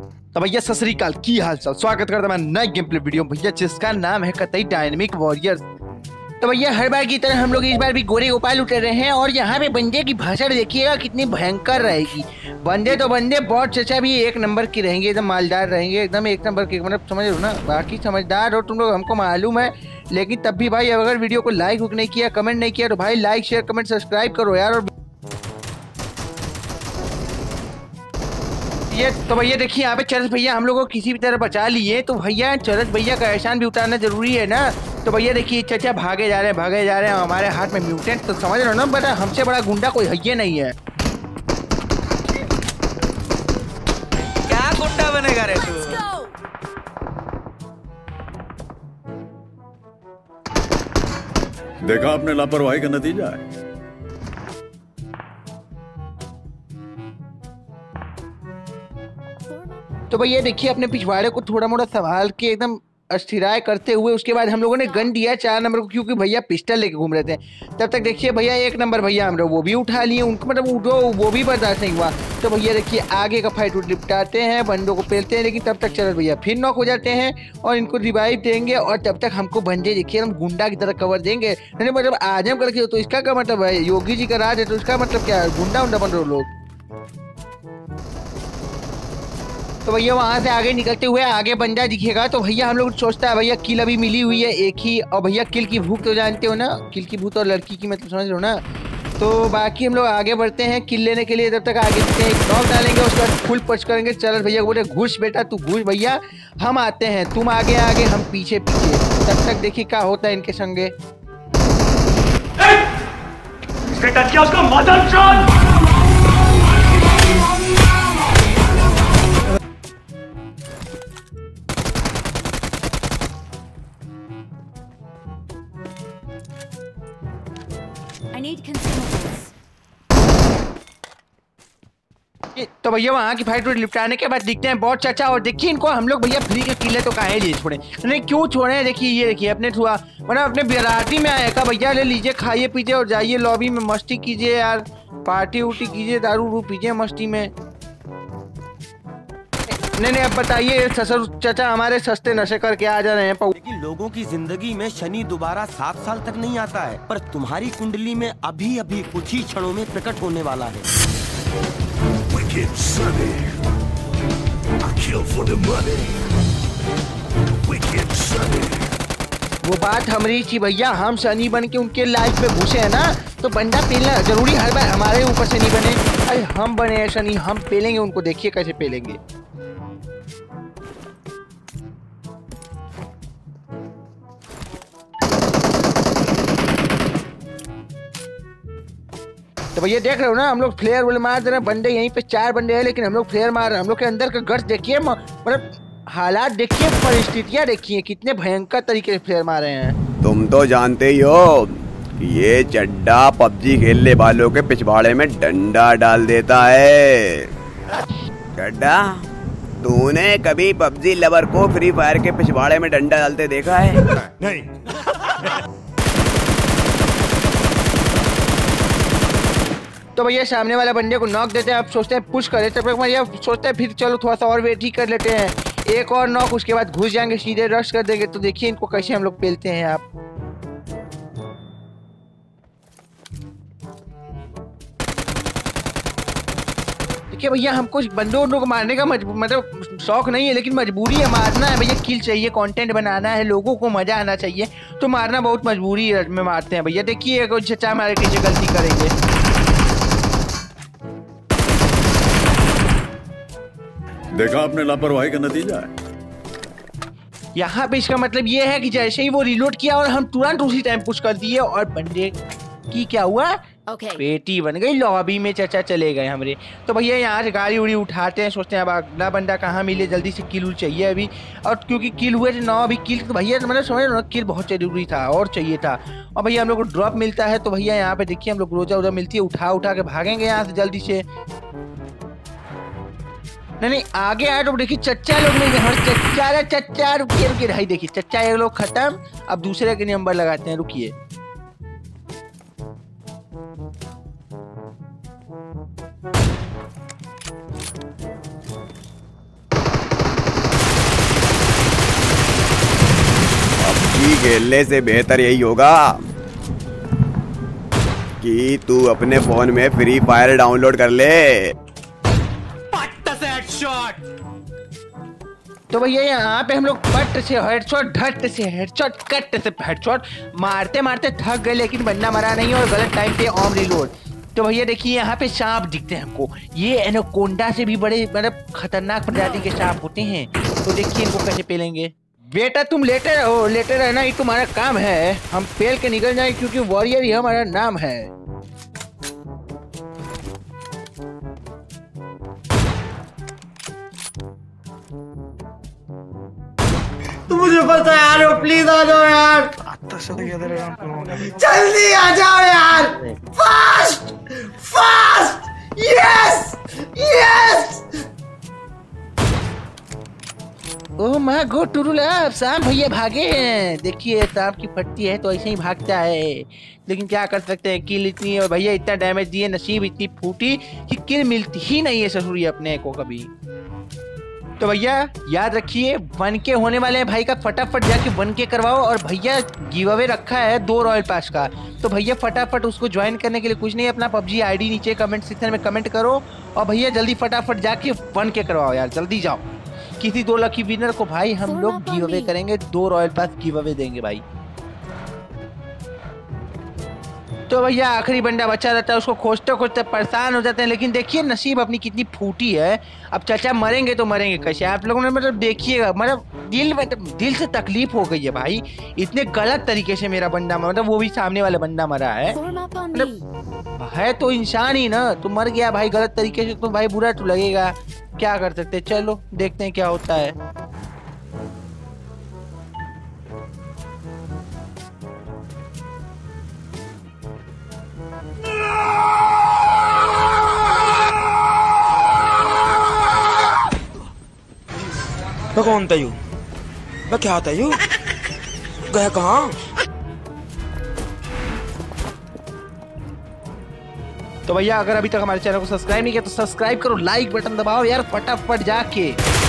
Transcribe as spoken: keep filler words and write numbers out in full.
तो भैया सत श्री अकाल, की हाल चाल, स्वागत करता मैं नए गेम प्ले वीडियो भैया जिसका नाम है कतई डायनेमिक वॉरियर्स। तो भैया हर बार की तरह हम लोग इस बार भी गोरे गोपाल उतर रहे हैं और यहाँ पे बंदे की भाषण देखिएगा कितनी भयंकर रहेगी। बंदे तो बंदे बहुत चचा भी एक नंबर की रहेंगे, एकदम मालदार रहेंगे, एकदम एक नंबर के, मतलब समझ लो ना। बाकी समझदार हो तुम लोग, हमको मालूम है, लेकिन तब भी भाई अगर वीडियो को लाइक नहीं किया, कमेंट नहीं किया तो भाई लाइक शेयर कमेंट सब्सक्राइब करो यार। और ये तो भैया देखिए यहाँ पे चरस भैया हम लोग को किसी भी तरह बचा लिए, तो भैया चरस भैया का एहसान भी उतारना जरूरी है ना। तो भैया देखिए चचा भागे जा रहे हैं भागे जा रहे हैं, हमारे हाथ में म्यूटेंट, तो समझ रहे हो ना, बता हमसे बड़ा गुंडा कोई है ये नहीं है। क्या गुंडा बनेगा रे तू? देखा आपने लापरवाही का नतीजा है। तो भैया देखिए अपने पिछवाड़े को थोड़ा मोड़ा संभाल के एकदम अस्थिराय करते हुए उसके बाद हम लोगों ने गन दिया चार नंबर को, क्योंकि भैया पिस्टल लेके घूम रहे थे। तब तक देखिए भैया एक नंबर भैया हम लोग वो भी उठा लिए, उनको मतलब उठो वो भी बर्दाश्त नहीं हुआ। तो भैया देखिए आगे का फाइट निपटाते हैं, बंदों को पेलते हैं, लेकिन तब तक चलो भैया फिर नॉक हो जाते हैं और इनको रिवाइव देंगे। और तब तक हमको बंदे देखिए हम गुंडा की तरह कवर देंगे। नहीं मतलब आजम करके तो इसका क्या मतलब है, योगी जी का राज है तो इसका मतलब क्या है, गुंडा उंडा बन रहे लोग। तो भैया वहां से आगे निकलते हुए आगे बंदा दिखेगा तो भैया हम लोग सोचता है भैया किल अभी मिली हुई है एक ही, और भैया किल की भूख तो जानते हो ना, किल की भूख और लड़की की मतलब समझ रहे हो ना। तो बाकी हम लोग आगे बढ़ते हैं किल लेने के लिए, तब तक आगे एक नॉक डालेंगे, उसके बाद फुल पच करेंगे। चल भैया को बोले घुस बेटा तू घुस, भैया हम आते हैं, तुम आगे आगे हम पीछे पीछे। तब तक देखिए क्या होता है इनके संगे। I need consumables. तो भैया वहाँ की फाइट निपटाने के बाद दिखते हैं बहुत चाचा, और देखिए इनको हम लोग भैया फ्री के किले तो काहे लिए छोड़े, नहीं क्यों छोड़े। देखिए ये देखिए अपने छुआ मतलब अपने बिराती में आए का भैया, ले लीजिए खाइए पीजिए और जाइए लॉबी में मस्ती कीजिए यार, पार्टी उर्टी कीजिए, दारू उरू पीजिए मस्ती में। नहीं नहीं अब बताइए ससुर चाचा हमारे सस्ते नशे करके आ जा रहे हैं। लेकिन लोगों की जिंदगी में शनि दोबारा सात साल तक नहीं आता है, पर तुम्हारी कुंडली में अभी अभी कुछ ही क्षणों में प्रकट होने वाला है। Wicked Sunny, I kill for the money. Wicked Sunny. वो बात हमारी थी भैया, हम शनि बन के उनके लाइफ में घुसे है ना, तो बंदा पेलना जरूरी हर बार हमारे ऊपर शनि बने। अरे हम बने हैं शनि, हम पेलेंगे उनको, देखिए कैसे पेलेंगे। तो भैया देख रहे हो ना हम लोग फ्लेयर वाले मार दे रहे हैं, बंदे यहीं पे चार बंदे हैं लेकिन हम लोग फ्लेयर मार रहे हैं। हम लोग के अंदर का गट्स देखिए, मतलब हालात देखिए, परिस्थितियां देखिए, कितने भयंकर तरीके से फ्लेयर मार रहे हैं। तुम तो जानते ही हो ये चड्डा पबजी खेलने वालों के पिछवाड़े में डंडा डाल देता है। चड्डा तूने कभी पबजी लवर को फ्री फायर के पिछवाड़े में डंडा डालते देखा है? नहीं। तो भैया सामने वाला बंदे को नॉक देते हैं, आप सोचते हैं पुश करें, तब तक भैया सोचते हैं फिर चलो थोड़ा सा और वेट ही कर लेते हैं, एक और नॉक, उसके बाद घुस जाएंगे सीधे रश कर देंगे। तो देखिए इनको कैसे हम लोग पेलते हैं आप। देखिए भैया हमको बंदों उंदों को मारने का मतलब शौक नहीं है, लेकिन मजबूरी है, मारना है भैया, किल चाहिए, कंटेंट बनाना है, लोगों को मजा आना चाहिए, तो मारना बहुत मजबूरी है, में मारते हैं भैया। देखिए कोई चचा हमारे पीछे गलती करेंगे। देखा आपने लापरवाही का नतीजा है। यहाँ पे इसका मतलब ये है कि जैसे ही वो रिलोड किया और हम तुरंत उसी टाइम पुश कर दिए और बंदे की क्या हुआ, Okay. पेटी बन गई, लॉबी में चचा चले गए हमारे। तो भैया यहाँ से गाड़ी उड़ी उठाते हैं, सोचते हैं अब अगला बंदा कहाँ मिले, जल्दी से किल चाहिए अभी। और क्योंकि किल हुए थे नौ, अभी किल तो भैया मतलब समझ लो ना, किल बहुत जरूरी था और चाहिए था। और भैया हम लोग को ड्रॉप मिलता है, तो भैया यहाँ पे देखिए हम लोग रोजा उजा मिलती है, उठा उठा के भागेंगे यहाँ से जल्दी से। नहीं नहीं आगे आए तो देखिए चच्चा लोग मिल गए, चच्चा रे चच्चा, रुकिए रुकिए भाई, देखिए चच्चा एक लोग खत्म, अब दूसरे के नंबर लगाते हैं, रुकिए। पबजी खेलने से बेहतर यही होगा कि तू अपने फोन में फ्री फायर डाउनलोड कर ले। तो भैया यहाँ पे हम लोग पट से हेडशॉट, ढट से हेडशॉट, कट से हेडशॉट मारते मारते थक गए, लेकिन बंदा मरा नहीं और गलत टाइम पे ऑन रिलोड। तो भैया देखिए यहाँ पे सांप दिखते हैं हमको, ये एनाकोंडा से भी बड़े मतलब खतरनाक प्रजाति के सांप होते हैं। तो देखिए इनको कैसे पेलेंगे। बेटा तुम लेटे रहो, लेटे रहना ही तुम्हारा काम है, हम पेल के निकल जाए क्योंकि वॉरियर ही हमारा नाम है। तुम मुझे पता है यार, प्लीज आ जाओ यार, जल्दी आ जाओ यार, fast fast, yes yes. Oh my God टुरुला, सांप भैया भागे हैं। देखिए सांप की फटती है तो ऐसे ही भागता है, लेकिन क्या कर सकते हैं, किल इतनी है भैया, इतना डैमेज दिए, नसीब इतनी फूटी कि किल मिलती ही नहीं है ससुरी अपने को कभी। तो भैया याद रखिए वन के होने वाले हैं भाई का, फटाफट जाके वन के करवाओ। और भैया गिव अवे रखा है दो रॉयल पास का, तो भैया फटाफट उसको ज्वाइन करने के लिए कुछ नहीं, अपना पबजी आईडी नीचे कमेंट सेक्शन में कमेंट करो और भैया जल्दी फटाफट जाके वन के करवाओ यार, जल्दी जाओ। किसी दो लकी विनर को भाई हम लोग गिव अवे करेंगे, दो रॉयल पास गिव अवे देंगे भाई। तो भैया आखिरी बंदा बचा रहता है, उसको खोजते खोजते परेशान हो जाते हैं, लेकिन देखिए नसीब अपनी कितनी फूटी है। अब चाचा मरेंगे तो मरेंगे कैसे, आप लोगों ने मतलब देखिएगा, मतलब दिल में दिल से तकलीफ हो गई है भाई, इतने गलत तरीके से मेरा बंदा मतलब वो भी सामने वाला बंदा मरा है। मतलब है तो इंसान ही ना, तो मर गया भाई गलत तरीके से, तो भाई बुरा तो लगेगा, क्या कर सकते। चलो देखते हैं क्या होता है। मैं कौन था यू, मैं क्या था यू, गया कहाँ? तो भैया अगर अभी तक हमारे चैनल को सब्सक्राइब नहीं किया तो सब्सक्राइब करो, लाइक बटन दबाओ यार फटाफट जाके।